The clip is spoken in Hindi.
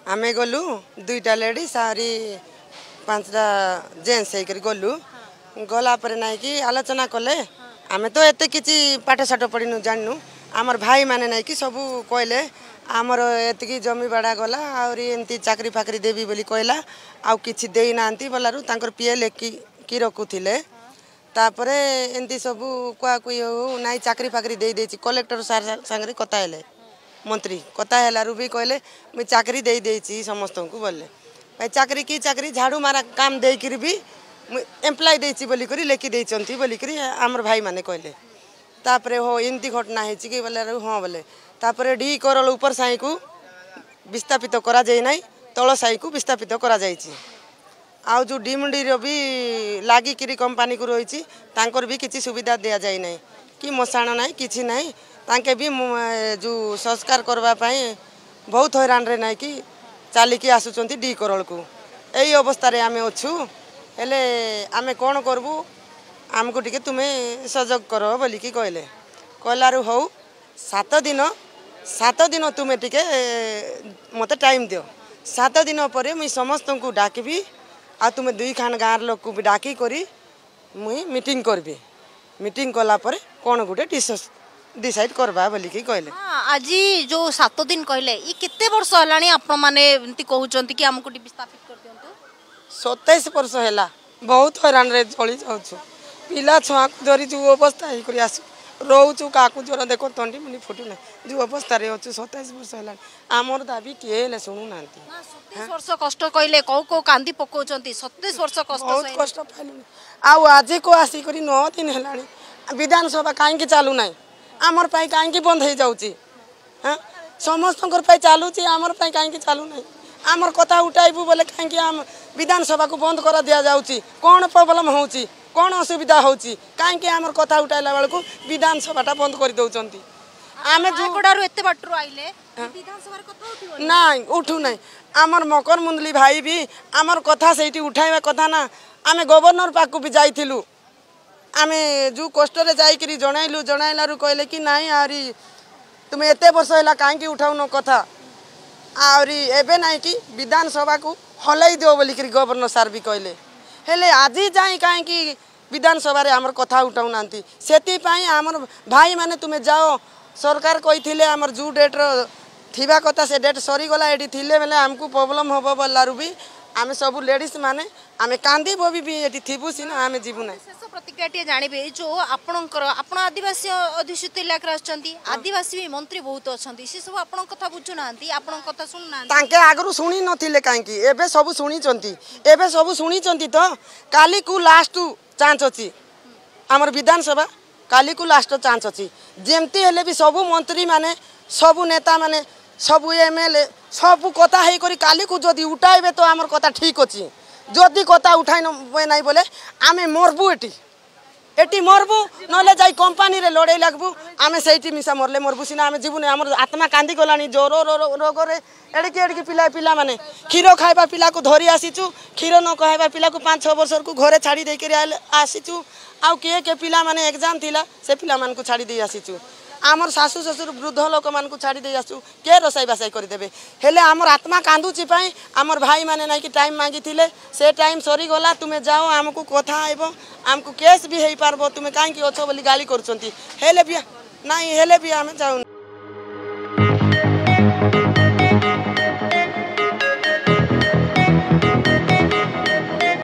आमे गलु दुईटा लेडीज सारी पांचटा जेन्ट्स होकर गलु गला पर नाई कि आलोचना कले आमे तो एते किछि पाठ साठ पढ़िनु जाननु आमर भाई माने नाई कि सबू कहले आमर एतिकी जमी बाड़ा गला आउरी एमती चाकरी फाकरी देवी बोली कहला आउ किछि देई नांती बोलारु तांकर पिए लेकी की रखुथिले तापरे एमती सबू कुआ कुई हो नाई चाकरी फाकरी देई देछि कलेक्टर सार संगरे कथा हेले मंत्री कथा हेलारु भी कहले मैं चाकरी देई देछि समस्त को बोले भाई चाकरी की चाकरी झाड़ू मारा काम देकर भी एम्प्लॉय देछि बोली करी लेकी देछंती बोली करी आमर भाई माने कहले तापरे हो एमती घटना हेछि कि बोले हां बोले तापरे डी करल ऊपर साई को विस्थापित करा जाय नाही तळ साई को विस्थापित करा जायछि आउ जो डीमुंडी रो भी लागी किरी कंपनी को रहिछि तांकर भी किछि सुविधा दिया जाय नाही कि मसाण नाही किछि नाही तांके भी जो संस्कार करबा पई बहुत हैरान रे नाही कि चालिकी आसुचंती डी करल को एई अवस्था रे आमे अछु हेले आमे कोन करबू आमको टिके तुमे सहयोग करो बोली कि कहले कहलारु हो 7 दिन तुमे टिके मते टाइम दियो 7 दिन पर मुई समस्त को डाकबी आ तुमे दुई खान गाँव लोक को भी डाकी करी मुई मीटिंग करबी मीटिंग कला पर कोन गुटे डिसाइड करबा बोली कि कहले आज जो 7 दिन कहले ई केते वर्ष हलानी आपण माने एंती कहउचंती कि हमको विस्थापित कर दियंतु 27 वर्ष हैला बहुत हैरान रे चली जाउछु पिला छुआ धरी जो अवस्था ही करी आसु रोचु काकू जोर देखो तंडी मुनी फुटू ना जो अवस्था रे अछु 27 वर्ष हैला आमर दाबी केले सुनु नांती 27 वर्ष कष्ट कहले को कांदी पकोचंती 27 वर्ष कष्ट बहुत कष्ट पाइलु आउ आज को आसी करी 9 दिन हैलानी विधानसभा काहे के चालू नाही आमर पाई काहे के बंद हे जाउची हां समस्तकर पाई चालूची आमर पाई काहे के चालू नाही आमर कथा उठाइबू बोले काहे के हम विधानसभा को बंद करा दिया जाउची कोन प्रॉब्लम होउची कौन असुविधा होची काहे आमर कथा उठाइला बेल को विधानसभाटा बंद कर दउचंती आमे जो कोडारु एते बाटरो आइले विधानसभा कथा उठियो नाही उठू नाही आमर मकर मुंदली भाई भी आमर कथा सेठी उठाइबा कथा ना आमे गवर्नर पाकू भी जाइथिलु आमे जो कष्ट रे जाई करी जणाइलारु कहले कि नाही आरी तुम एते वर्ष हैला काहे कि उठाउनो कथा आरी एबे नाही कि विधानसभा को हलाई दियो बोली करी गवर्नर सार भी कहले हेले आज जाई काहे कि विधानसभा रे हमर कथा उठाउ नांती सेति पई हमर भाई माने तुमे जाओ सरकार कहिथिले हमर जू डेट रो थिबा कथा से डेट सरी गला एडी थिले बेले हमकु प्रॉब्लम होबो बल्लारु भी आमे सब लेडीज माने आमे कांदी बोबी भी एडी थिबु सिना आमे जीवु नै शेष प्रतिक्रिया टे जानिबे जो आपनकर आपण आदिवासी अधिष्ठित इलाका रहचंती आदिवासी भी मंत्री बहुत अछंती से सब आपण कथा बुझु नांती आपण कथा सुन नांती तांके आगरु सुनी नथिले काहे कि एबे सब सुनी चंती एबे सब सुनी चंती तो काली को लास्ट चांस अछि हमर विधानसभा काली को लास्ट चांस अछि जेमती हेले भी सब मंत्री माने सब नेता माने सब एमएलए सब कथा हे करी काली को जदी उठाइबे तो हमर कथा ठीक अछि जदी कथा उठाइ न नाही बोले आमे मरबू एटी मरबू नले जाई कंपनी रे लड़ाई लागबू आमे सेठी मिसा मरले मरबू सिना आमे जीवने हमर आत्मा कांदी गलानी जोर रोग रे एडकी पिला माने खीरो खाइबा पिला को धरी आसीचु खीरो न कहबा पिला को 5-6 वर्ष को घरे छाड़ी दे के आसीचु आउ के पिला माने एग्जाम थिला से पिला मान को छाड़ी दे आसीचु आमर सासु ससुर वृद्ध लोक मान को छाड़ी दे आसु के रोसाई बासाई कर देबे हेले आमर आत्मा कांदुची पई आमर भाई माने नाही कि टाइम मांगी थिले से टाइम सरी गला तुमे जाओ हमको कथा आइबो हमको केस भी हेई पारबो तुमे काहे कि अछो बोली गाली करचंती हेले भी नाही हेले भी आमे जाऊ।